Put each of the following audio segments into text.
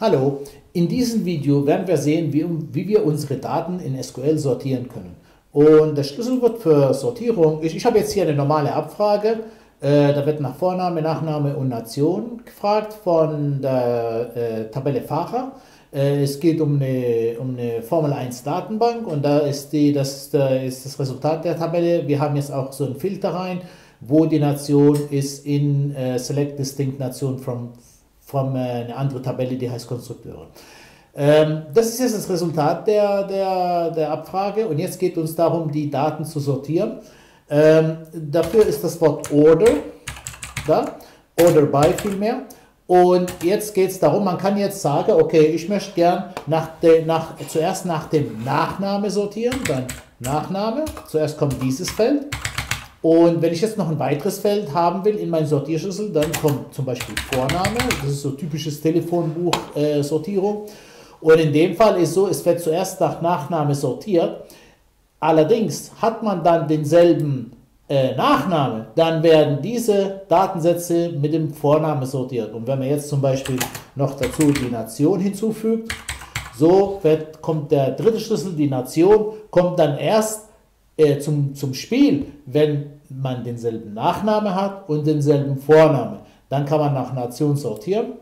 Hallo, in diesem Video werden wir sehen, wie wir unsere Daten in SQL sortieren können. Und das Schlüsselwort für Sortierung, ich habe jetzt hier eine normale Abfrage, da wird nach Vorname, Nachname und Nation gefragt von der Tabelle Fahrer. Es geht um eine Formel 1 Datenbank und da ist das Resultat der Tabelle. Wir haben jetzt auch so einen Filter rein, wo die Nation ist in Select Distinct Nation from eine andere Tabelle, die heißt Konstrukteure. Das ist jetzt das Resultat der Abfrage und jetzt geht es uns darum, die Daten zu sortieren. Dafür ist das Wort Order da, Order by vielmehr. Und jetzt geht es darum, man kann jetzt sagen, okay, ich möchte gern zuerst nach dem Nachname sortieren, dann Nachname, zuerst kommt dieses Feld. Und wenn ich jetzt noch ein weiteres Feld haben will in meinen Sortierschlüssel, dann kommt zum Beispiel Vorname, das ist so typisches Telefonbuch-Sortierung. Und in dem Fall ist so, es wird zuerst nach Nachname sortiert. Allerdings hat man dann denselben Nachname, dann werden diese Datensätze mit dem Vorname sortiert. Und wenn man jetzt zum Beispiel noch dazu die Nation hinzufügt, so kommt der dritte Schlüssel, die Nation, kommt dann erst zum Spiel, wenn man denselben Nachname hat und denselben Vorname. Dann kann man nach Nation sortieren.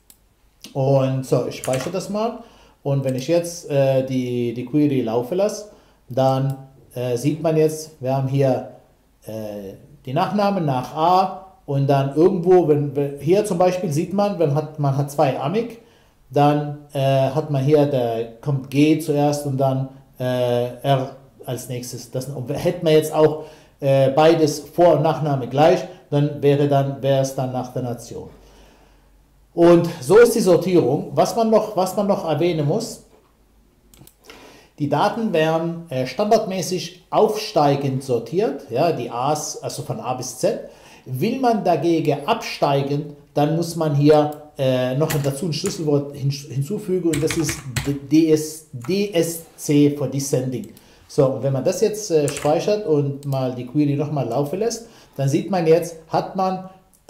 Und so, ich speichere das mal. Und wenn ich jetzt die Query laufen lasse, dann sieht man jetzt, wir haben hier die Nachnamen nach A und dann irgendwo, hier zum Beispiel sieht man, man hat zwei Amig, dann hat man hier, kommt G zuerst und dann R als nächstes. Hätte man jetzt auch beides Vor- und Nachname gleich, dann wäre es dann nach der Nation. Und so ist die Sortierung. Was man noch erwähnen muss, die Daten werden standardmäßig aufsteigend sortiert, ja, die A's, also von A bis Z. Will man dagegen absteigend, dann muss man hier noch dazu ein Schlüsselwort hinzufügen und das ist DSC für Descending. So, und wenn man das jetzt speichert und mal die Query nochmal laufen lässt, dann sieht man jetzt, hat man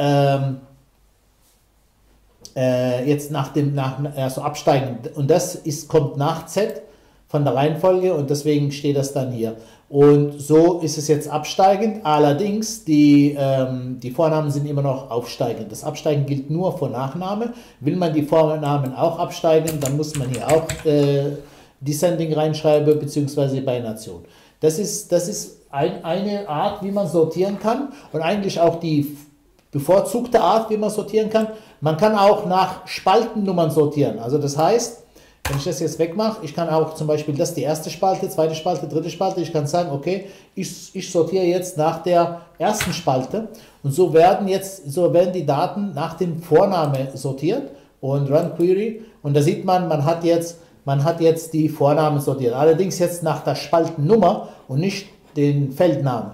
jetzt also absteigend und das kommt nach Z von der Reihenfolge und deswegen steht das dann hier. Und so ist es jetzt absteigend, allerdings die Vornamen sind immer noch aufsteigend. Das Absteigen gilt nur für Nachname. Will man die Vornamen auch absteigen, dann muss man hier auch Descending reinschreiben, beziehungsweise bei Nation. Das ist eine Art, wie man sortieren kann und eigentlich auch die bevorzugte Art, wie man sortieren kann. Man kann auch nach Spaltennummern sortieren. Also das heißt, wenn ich das jetzt wegmache, ich kann auch zum Beispiel, das ist die erste Spalte, zweite Spalte, dritte Spalte, ich kann sagen, okay, ich sortiere jetzt nach der ersten Spalte und so werden die Daten nach dem Vorname sortiert und Run Query und da sieht man, man hat jetzt die Vornamen sortiert, allerdings jetzt nach der Spaltennummer und nicht den Feldnamen.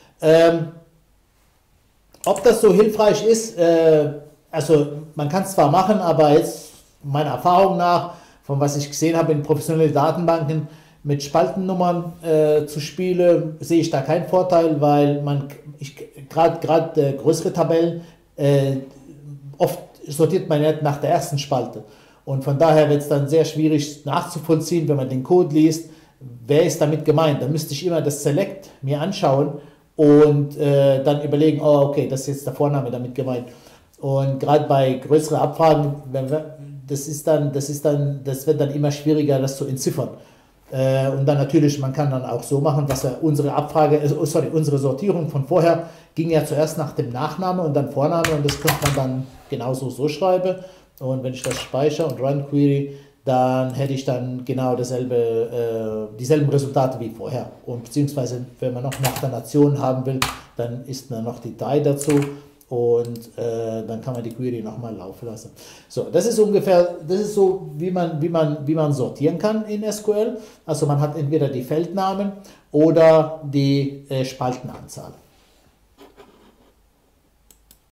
Ob das so hilfreich ist, also man kann es zwar machen, aber jetzt meiner Erfahrung nach, von was ich gesehen habe in professionellen Datenbanken, mit Spaltennummern zu spielen, sehe ich da keinen Vorteil, weil gerade größere Tabellen, oft sortiert man nicht nach der ersten Spalte. Und von daher wird es dann sehr schwierig nachzuvollziehen, wenn man den Code liest, wer ist damit gemeint. Dann müsste ich immer das Select mir anschauen und dann überlegen, oh okay, das ist jetzt der Vorname damit gemeint. Und gerade bei größeren Abfragen, das wird dann immer schwieriger, das zu entziffern. Und dann natürlich, man kann dann auch so machen, dass unsere Sortierung von vorher ging ja zuerst nach dem Nachname und dann Vorname und das könnte man dann genauso so schreiben. Und wenn ich das speichere und Run Query, dann hätte ich dann genau dieselben Resultate wie vorher. Und beziehungsweise, wenn man noch nach der Nation haben will, dann ist dann noch die 3 dazu. Und dann kann man die Query nochmal laufen lassen. So, das ist so, wie man sortieren kann in SQL. Also man hat entweder die Feldnamen oder die Spaltenanzahl.